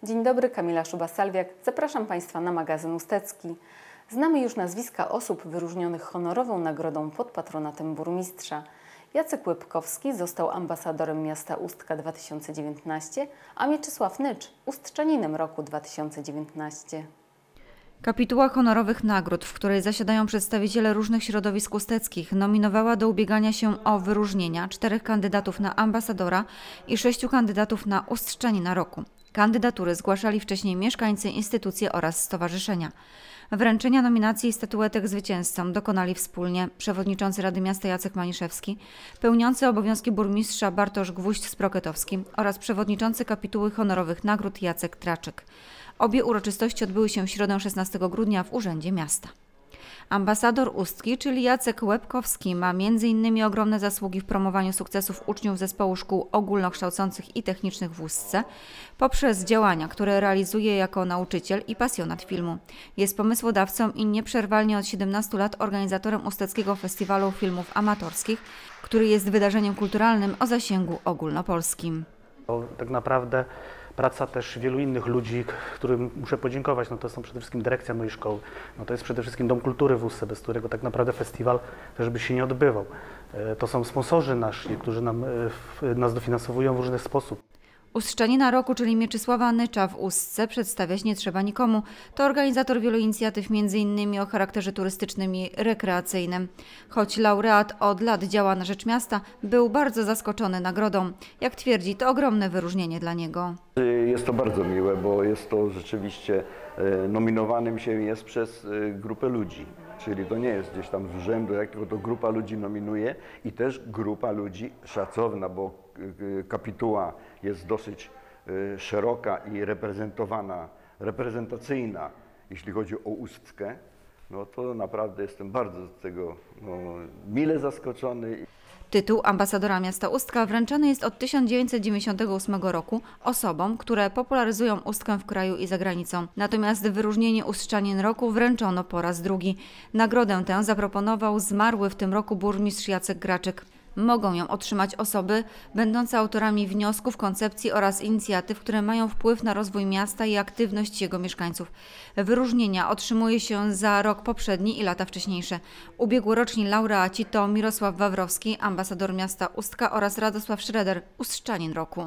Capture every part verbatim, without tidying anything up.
Dzień dobry, Kamila Szuba-Salwiak. Zapraszam Państwa na magazyn Ustecki. Znamy już nazwiska osób wyróżnionych honorową nagrodą pod patronatem burmistrza. Jacek Łebkowski został ambasadorem miasta Ustka dwa tysiące dziewiętnaście, a Mieczysław Nycz ustrzaninem roku dwa tysiące dziewiętnaście. Kapituła honorowych nagród, w której zasiadają przedstawiciele różnych środowisk usteckich, nominowała do ubiegania się o wyróżnienia czterech kandydatów na ambasadora i sześciu kandydatów na ustrzanina roku. Kandydatury zgłaszali wcześniej mieszkańcy, instytucje oraz stowarzyszenia. Wręczenia nominacji i statuetek zwycięzcom dokonali wspólnie przewodniczący Rady Miasta Jacek Maniszewski, pełniący obowiązki burmistrza Bartosz Gwóźdź-Sproketowski oraz przewodniczący kapituły honorowych nagród Jacek Traczyk. Obie uroczystości odbyły się w środę szesnastego grudnia w Urzędzie Miasta. Ambasador Ustki, czyli Jacek Łebkowski, ma między innymi ogromne zasługi w promowaniu sukcesów uczniów zespołu szkół ogólnokształcących i technicznych w Ustce poprzez działania, które realizuje jako nauczyciel i pasjonat filmu. Jest pomysłodawcą i nieprzerwalnie od siedemnastu lat organizatorem Usteckiego Festiwalu Filmów Amatorskich, który jest wydarzeniem kulturalnym o zasięgu ogólnopolskim. Tak naprawdę praca też wielu innych ludzi, którym muszę podziękować, no to są przede wszystkim dyrekcja mojej szkoły, no to jest przede wszystkim Dom Kultury w Ustce, bez którego tak naprawdę festiwal też by się nie odbywał. To są sponsorzy nasi, którzy nam, nas dofinansowują w różny sposób. Ustrzanina roku, czyli Mieczysława Nycza w Ustce, przedstawiać nie trzeba nikomu. To organizator wielu inicjatyw, między innymi o charakterze turystycznym i rekreacyjnym. Choć laureat od lat działa na rzecz miasta, był bardzo zaskoczony nagrodą. Jak twierdzi, to ogromne wyróżnienie dla niego. Jest to bardzo miłe, bo jest to rzeczywiście, nominowanym się jest przez grupę ludzi. Czyli to nie jest gdzieś tam z urzędu, jak tylko to grupa ludzi nominuje i też grupa ludzi szacowna, bo kapituła jest dosyć szeroka i reprezentowana, reprezentacyjna, jeśli chodzi o Ustkę, no to naprawdę jestem bardzo z tego no, mile zaskoczony. Tytuł ambasadora miasta Ustka wręczany jest od tysiąc dziewięćset dziewięćdziesiątego ósmego roku osobom, które popularyzują Ustkę w kraju i za granicą. Natomiast wyróżnienie Ustrzanin roku wręczono po raz drugi. Nagrodę tę zaproponował zmarły w tym roku burmistrz Jacek Graczyk. Mogą ją otrzymać osoby będące autorami wniosków, koncepcji oraz inicjatyw, które mają wpływ na rozwój miasta i aktywność jego mieszkańców. Wyróżnienia otrzymuje się za rok poprzedni i lata wcześniejsze. Ubiegłoroczni laureaci to Mirosław Wawrowski, ambasador miasta Ustka, oraz Radosław Schroeder, ustrzanin roku.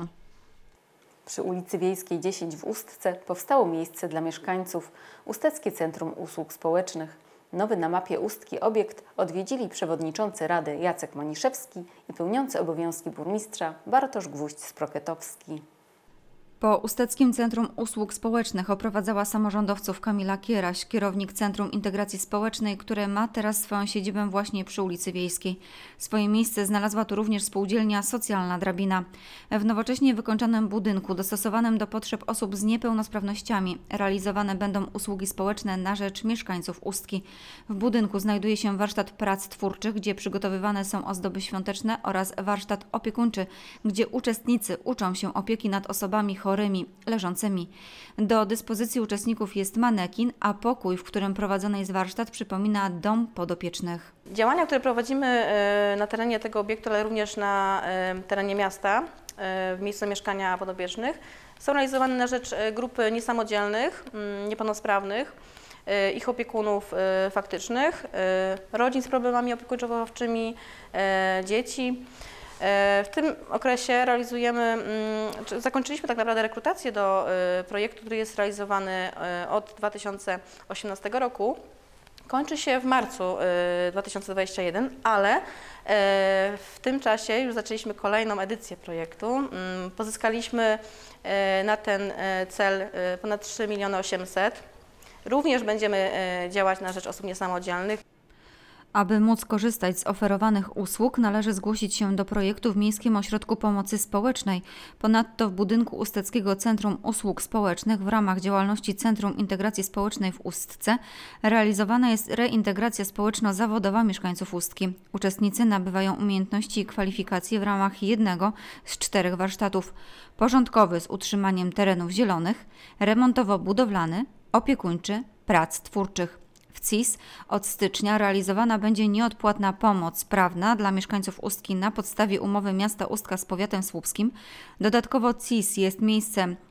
Przy ulicy Wiejskiej dziesięć w Ustce powstało miejsce dla mieszkańców, Usteckie Centrum Usług Społecznych. Nowy na mapie Ustki obiekt odwiedzili przewodniczący Rady Jacek Maniszewski i pełniący obowiązki burmistrza Bartosz Gwóźdź-Sproketowski. Po Usteckim Centrum Usług Społecznych oprowadzała samorządowców Kamila Kieraś, kierownik Centrum Integracji Społecznej, które ma teraz swoją siedzibę właśnie przy ulicy Wiejskiej. Swoje miejsce znalazła tu również spółdzielnia Socjalna Drabina. W nowocześnie wykończonym budynku dostosowanym do potrzeb osób z niepełnosprawnościami realizowane będą usługi społeczne na rzecz mieszkańców Ustki. W budynku znajduje się warsztat prac twórczych, gdzie przygotowywane są ozdoby świąteczne, oraz warsztat opiekuńczy, gdzie uczestnicy uczą się opieki nad osobami chorymi, leżącymi. Do dyspozycji uczestników jest manekin, a pokój, w którym prowadzony jest warsztat, przypomina dom podopiecznych. Działania, które prowadzimy na terenie tego obiektu, ale również na terenie miasta, w miejscu mieszkania podopiecznych, są realizowane na rzecz grupy niesamodzielnych, niepełnosprawnych, ich opiekunów faktycznych, rodzin z problemami opiekuńczo-wychowawczymi, dzieci. W tym okresie realizujemy, zakończyliśmy tak naprawdę rekrutację do projektu, który jest realizowany od dwa tysiące osiemnastego roku. Kończy się w marcu dwa tysiące dwudziestego pierwszego, ale w tym czasie już zaczęliśmy kolejną edycję projektu. Pozyskaliśmy na ten cel ponad trzy miliony osiemset. Również będziemy działać na rzecz osób niesamodzielnych. Aby móc korzystać z oferowanych usług, należy zgłosić się do projektu w Miejskim Ośrodku Pomocy Społecznej. Ponadto w budynku Usteckiego Centrum Usług Społecznych w ramach działalności Centrum Integracji Społecznej w Ustce realizowana jest reintegracja społeczno-zawodowa mieszkańców Ustki. Uczestnicy nabywają umiejętności i kwalifikacje w ramach jednego z czterech warsztatów. Porządkowy z utrzymaniem terenów zielonych, remontowo-budowlany, opiekuńczy, prac twórczych. W C I S od stycznia realizowana będzie nieodpłatna pomoc prawna dla mieszkańców Ustki na podstawie umowy miasta Ustka z powiatem słupskim. Dodatkowo C I S jest miejscem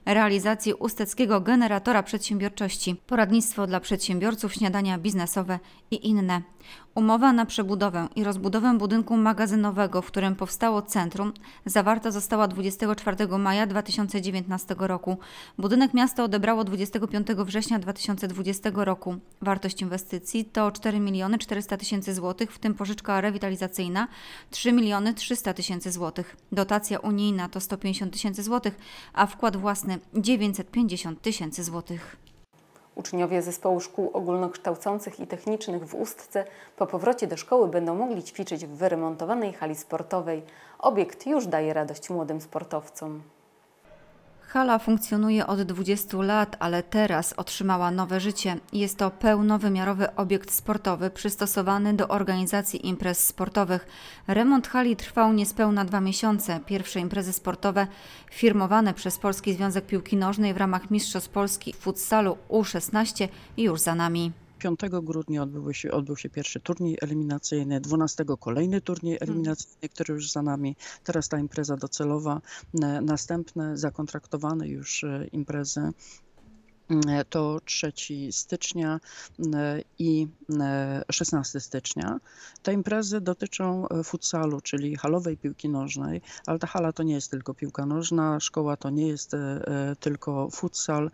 realizacji usteckiego generatora przedsiębiorczości, poradnictwo dla przedsiębiorców, śniadania biznesowe i inne. Umowa na przebudowę i rozbudowę budynku magazynowego, w którym powstało centrum, zawarta została dwudziestego czwartego maja dwa tysiące dziewiętnastego roku. Budynek miasto odebrało dwudziestego piątego września dwa tysiące dwudziestego roku. Wartość inwestycji to cztery miliony czterysta tysięcy złotych, w tym pożyczka rewitalizacyjna trzy miliony trzysta tysięcy złotych. Dotacja unijna to sto pięćdziesiąt tysięcy złotych, a wkład własny dziewięćset pięćdziesiąt tysięcy złotych. Uczniowie Zespołu Szkół Ogólnokształcących i Technicznych w Ustce po powrocie do szkoły będą mogli ćwiczyć w wyremontowanej hali sportowej. Obiekt już daje radość młodym sportowcom. Hala funkcjonuje od dwudziestu lat, ale teraz otrzymała nowe życie. Jest to pełnowymiarowy obiekt sportowy przystosowany do organizacji imprez sportowych. Remont hali trwał niespełna dwa miesiące. Pierwsze imprezy sportowe firmowane przez Polski Związek Piłki Nożnej w ramach Mistrzostw Polski w futsalu U szesnaście już za nami. piątego grudnia odbył się, odbył się pierwszy turniej eliminacyjny, dwunastego kolejny turniej eliminacyjny, który już za nami. Teraz ta impreza docelowa, następne zakontraktowane już imprezy to trzeciego stycznia i szesnastego stycznia. Te imprezy dotyczą futsalu, czyli halowej piłki nożnej, ale ta hala to nie jest tylko piłka nożna, szkoła to nie jest tylko futsal.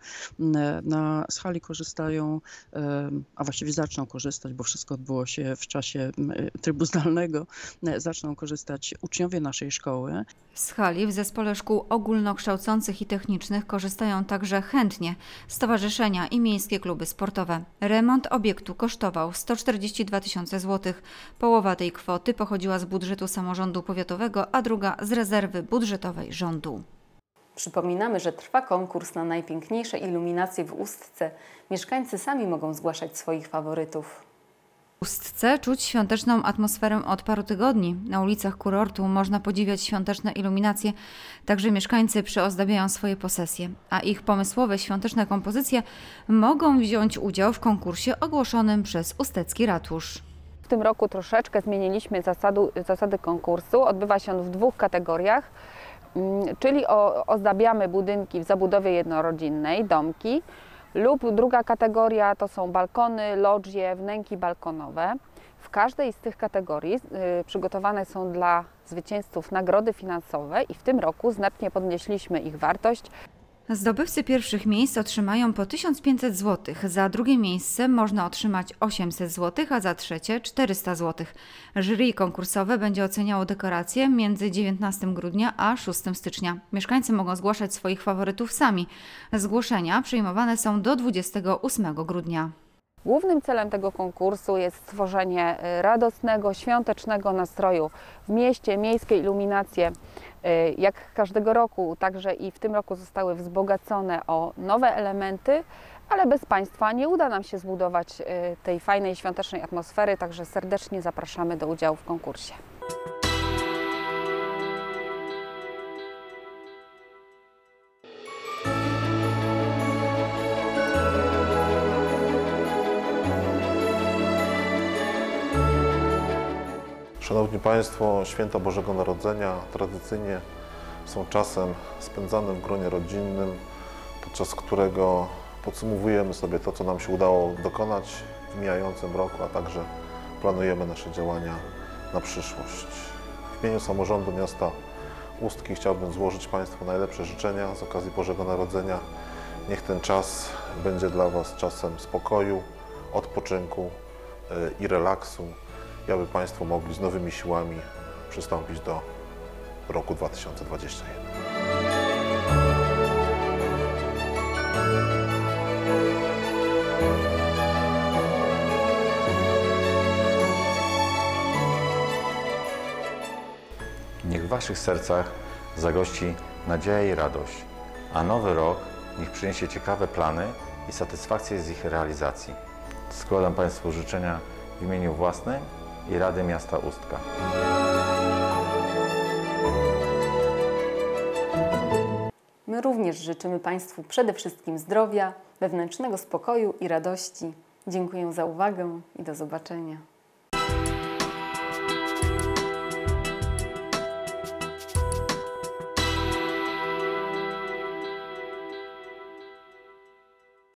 Na, z hali korzystają, a właściwie zaczną korzystać, bo wszystko odbyło się w czasie trybu zdalnego, zaczną korzystać uczniowie naszej szkoły. Z hali w Zespole Szkół Ogólnokształcących i Technicznych korzystają także chętnie stowarzyszenia i miejskie kluby sportowe. Remont obiektu kosztował sto czterdzieści dwa tysiące złotych. Połowa tej kwoty pochodziła z budżetu samorządu powiatowego, a druga z rezerwy budżetowej rządu. Przypominamy, że trwa konkurs na najpiękniejsze iluminacje w Ustce. Mieszkańcy sami mogą zgłaszać swoich faworytów. W Ustce czuć świąteczną atmosferę od paru tygodni. Na ulicach kurortu można podziwiać świąteczne iluminacje, także mieszkańcy przyozdabiają swoje posesje, a ich pomysłowe świąteczne kompozycje mogą wziąć udział w konkursie ogłoszonym przez ustecki ratusz. W tym roku troszeczkę zmieniliśmy zasadu, zasady konkursu. Odbywa się on w dwóch kategoriach, czyli o, ozdabiamy budynki w zabudowie jednorodzinnej, domki, lub druga kategoria to są balkony, lodżie, wnęki balkonowe. W każdej z tych kategorii y, przygotowane są dla zwycięzców nagrody finansowe i w tym roku znacznie podnieśliśmy ich wartość. Zdobywcy pierwszych miejsc otrzymają po tysiąc pięćset złotych, za drugie miejsce można otrzymać osiemset złotych, a za trzecie czterysta złotych. Jury konkursowe będzie oceniało dekoracje między dziewiętnastego grudnia a szóstego stycznia. Mieszkańcy mogą zgłaszać swoich faworytów sami. Zgłoszenia przyjmowane są do dwudziestego ósmego grudnia. Głównym celem tego konkursu jest stworzenie radosnego, świątecznego nastroju w mieście, miejskie iluminacje. Jak każdego roku, także i w tym roku zostały wzbogacone o nowe elementy, ale bez Państwa nie uda nam się zbudować tej fajnej świątecznej atmosfery, także serdecznie zapraszamy do udziału w konkursie. Szanowni Państwo, święta Bożego Narodzenia tradycyjnie są czasem spędzanym w gronie rodzinnym, podczas którego podsumowujemy sobie to, co nam się udało dokonać w mijającym roku, a także planujemy nasze działania na przyszłość. W imieniu samorządu miasta Ustki chciałbym złożyć Państwu najlepsze życzenia z okazji Bożego Narodzenia. Niech ten czas będzie dla Was czasem spokoju, odpoczynku i relaksu, i aby Państwo mogli z nowymi siłami przystąpić do roku dwa tysiące dwudziestego pierwszego. Niech w Waszych sercach zagości nadzieja i radość, a nowy rok niech przyniesie ciekawe plany i satysfakcję z ich realizacji. Składam Państwu życzenia w imieniu własnym i Rady Miasta Ustka. My również życzymy Państwu przede wszystkim zdrowia, wewnętrznego spokoju i radości. Dziękuję za uwagę i do zobaczenia.